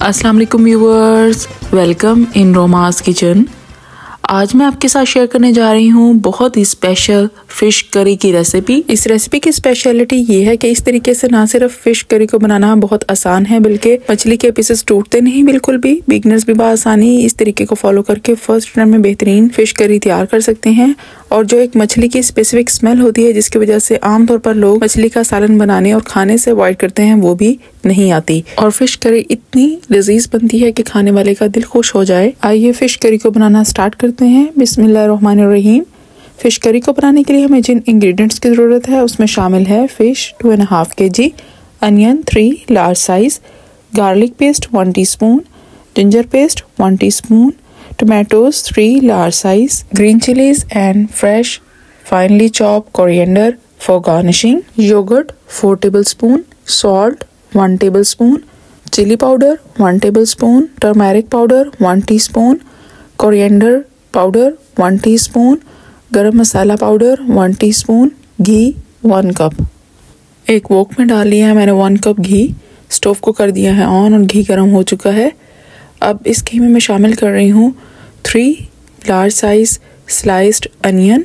अस्सलाम वालेकुम viewers, welcome in Roma's kitchen. आज मैं आपके साथ शेयर करने जा रही हूँ बहुत ही स्पेशल फिश करी की रेसिपी। इस रेसिपी की स्पेशलिटी ये है कि इस तरीके से ना सिर्फ फिश करी को बनाना बहुत आसान है, बल्कि मछली के पीसेस टूटते नहीं बिल्कुल भी। बिगनर्स भी आसानी इस तरीके को फॉलो करके फर्स्ट टाइम में बेहतरीन फिश करी तैयार कर सकते हैं। और जो एक मछली की स्पेसिफिक स्मेल होती है जिसकी वजह से आमतौर पर लोग मछली का सालन बनाने और खाने से अवॉइड करते हैं, वो भी नहीं आती। और फिश करी इतनी लजीज बनती है कि खाने वाले का दिल खुश हो जाए। आइए फिश करी को बनाना स्टार्ट करते हैं। बिस्मिल्लाहिर्रहमानिर्रहीम। फिश करी को बनाने के लिए हमें जिन इंग्रेडिएंट्स की जरूरत है उसमें शामिल है fish 2.5 kg, onion 3 large size, garlic paste 1 teaspoon, ginger paste 1 teaspoon, tomatoes 3 large size, green chilies and fresh finely chopped coriander for garnishing, yogurt 4 tablespoon, salt 1 tablespoon, chili powder 1 tablespoon, turmeric powder 1 teaspoon, coriander powder 1 teaspoon, garam masala powder 1 teaspoon, घी 1 cup. एक wok में डाल लिया है मैंने 1 cup घी। Stove को कर दिया है ऑन और घी गर्म हो चुका है। अब इस घी में मैं शामिल कर रही हूँ 3 लार्ज साइज स्लाइस्ड अनियन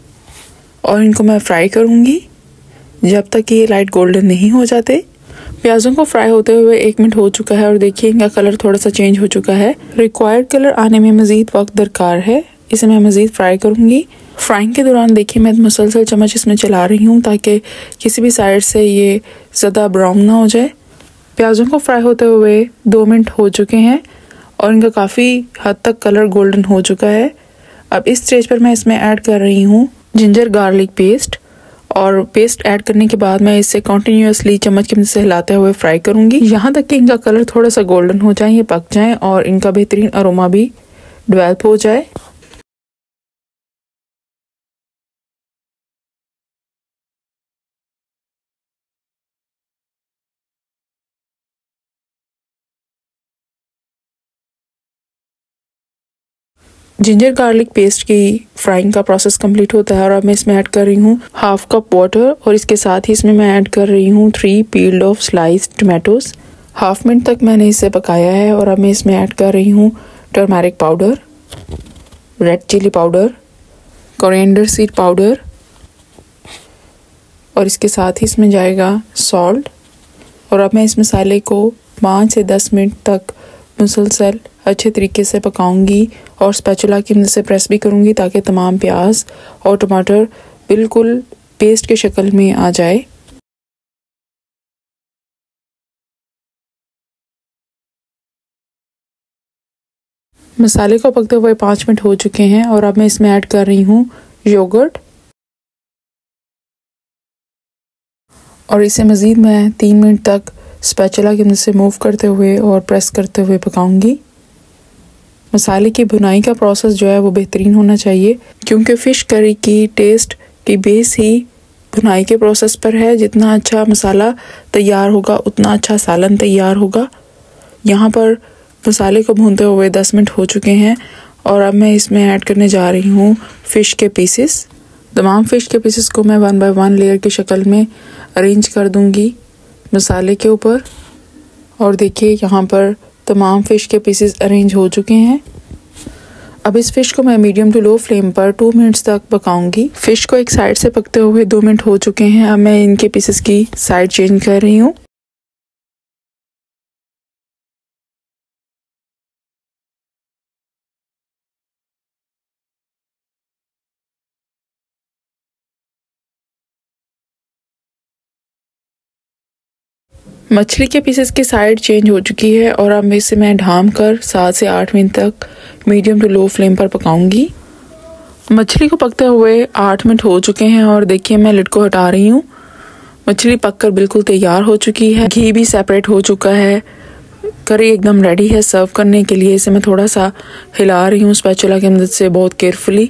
और इनको मैं फ्राई करूँगी जब तक ये लाइट गोल्डन नहीं हो जाते। प्याज़ों को फ्राई होते हुए 1 मिनट हो चुका है और देखिए इनका कलर थोड़ा सा चेंज हो चुका है। रिक्वायर्ड कलर आने में मज़ीद वक्त दरकार है, इसे मैं मज़ीद फ्राई करूँगी। फ्राइंग के दौरान देखिए मैं मुसलसल चम्मच इसमें चला रही हूँ ताकि किसी भी साइड से ये ज़्यादा ब्राउन ना हो जाए। प्याज़ों को फ्राई होते हुए 2 मिनट हो चुके हैं और इनका काफ़ी हद तक कलर गोल्डन हो चुका है। अब इस स्टेज पर मैं इसमें ऐड कर रही हूँ जिंजर गार्लिक पेस्ट और पेस्ट ऐड करने के बाद मैं इसे कंटिन्यूअसली चम्मच की मदद से हिलाते हुए फ्राई करूँगी यहाँ तक कि इनका कलर थोड़ा सा गोल्डन हो जाए, ये पक जाए और इनका बेहतरीन अरोमा भी डेवलप हो जाए। जिंजर गार्लिक पेस्ट की फ्राइंग का प्रोसेस कंप्लीट होता है और अब मैं इसमें ऐड कर रही हूँ 1/2 कप वाटर और इसके साथ ही इसमें मैं ऐड कर रही हूँ 3 peeled off sliced tomatoes. 1/2 minute तक मैंने इसे पकाया है और अब मैं इसमें ऐड कर रही हूँ turmeric powder, red chilli powder, coriander seed powder और इसके साथ ही इसमें जाएगा सॉल्ट। और अब मैं इस मसाले को 5 से 10 मिनट तक मुसलसल अच्छे तरीके से पकाऊंगी और स्पैचुला की मदद से प्रेस भी करूंगी ताकि तमाम प्याज और टमाटर बिल्कुल पेस्ट के शक्ल में आ जाए। मसाले को पकते हुए 5 मिनट हो चुके हैं और अब मैं इसमें ऐड कर रही हूँ योगर्ट और इसे मज़ीद मैं 3 मिनट तक स्पैचुला की मदद से मूव करते हुए और प्रेस करते हुए पकाऊंगी। मसाले की भुनाई का प्रोसेस जो है वो बेहतरीन होना चाहिए क्योंकि फ़िश करी की टेस्ट की बेस ही भुनाई के प्रोसेस पर है। जितना अच्छा मसाला तैयार होगा उतना अच्छा सालन तैयार होगा। यहाँ पर मसाले को भूनते हुए 10 मिनट हो चुके हैं और अब मैं इसमें ऐड करने जा रही हूँ फ़िश के पीसेस। तमाम फ़िश के पीसेस को मैं 1 बाय 1 लेयर की शक्ल में अरेंज कर दूँगी मसाले के ऊपर और देखिए यहाँ पर तमाम फ़िश के पीसेस अरेंज हो चुके हैं। अब इस फ़िश को मैं मीडियम टू लो फ्लेम पर 2 मिनट्स तक पकाऊंगी। फ़िश को एक साइड से पकते हुए 2 मिनट हो चुके हैं। अब मैं इनके पीसेस की साइड चेंज कर रही हूँ। मछली के पीसेस की साइड चेंज हो चुकी है और अब इसे मैं ढाम कर 7 से 8 मिनट तक मीडियम टू लो फ्लेम पर पकाऊंगी। मछली को पकते हुए 8 मिनट हो चुके हैं और देखिए मैं लिड को हटा रही हूँ। मछली पककर बिल्कुल तैयार हो चुकी है, घी भी सेपरेट हो चुका है, करी एकदम रेडी है सर्व करने के लिए। इसे मैं थोड़ा सा हिला रही हूँ स्पैचुला की मदद से बहुत केयरफुली।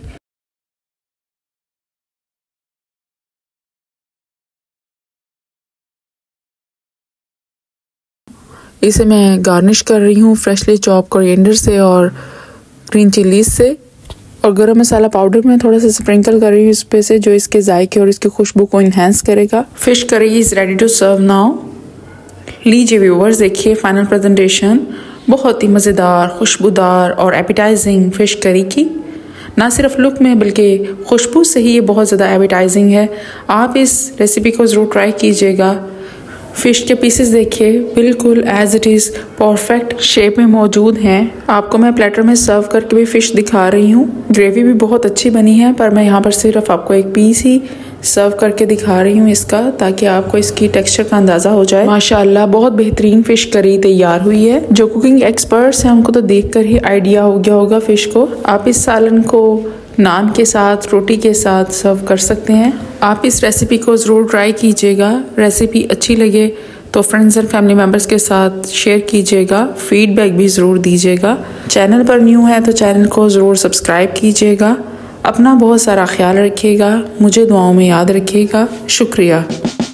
इसे मैं गार्निश कर रही हूँ फ्रेशली चॉप कोरिएंडर से और ग्रीन चिलीज से और गरम मसाला पाउडर मैं थोड़ा सा स्प्रिंकल कर रही हूँ इस पे से, जो इसके जायके और इसकी खुशबू को इन्हेंस करेगा। Fish curry is ready to serve now. लीजिए व्यूअर्स, देखिए फाइनल प्रेजेंटेशन बहुत ही मज़ेदार, खुशबूदार और एपिटाइजिंग फ़िश करी की। ना सिर्फ लुक में बल्कि खुशबू से ही ये बहुत ज़्यादा एपिटाइजिंग है। आप इस रेसिपी को ज़रूर ट्राई कीजिएगा। फ़िश के पीसेस देखिए, बिल्कुल as it is perfect shape में मौजूद हैं। आपको मैं प्लेटर में सर्व करके भी फ़िश दिखा रही हूँ। ग्रेवी भी बहुत अच्छी बनी है, पर मैं यहाँ पर सिर्फ आपको एक पीस ही सर्व करके दिखा रही हूँ इसका, ताकि आपको इसकी टेक्सचर का अंदाज़ा हो जाए। माशाल्लाह बहुत बेहतरीन फ़िश करी तैयार हुई है। जो कुकिंग एक्सपर्ट्स हैं उनको तो देखकर ही आइडिया हो गया होगा फ़िश को। आप इस सालन को नान के साथ, रोटी के साथ सर्व कर सकते हैं। आप इस रेसिपी को ज़रूर ट्राई कीजिएगा। रेसिपी अच्छी लगे तो फ्रेंड्स एंड फैमिली मेम्बर्स के साथ शेयर कीजिएगा। फीडबैक भी ज़रूर दीजिएगा। चैनल पर न्यू है तो चैनल को ज़रूर सब्सक्राइब कीजिएगा। अपना बहुत सारा ख्याल रखिएगा। मुझे दुआओं में याद रखिएगा। शुक्रिया।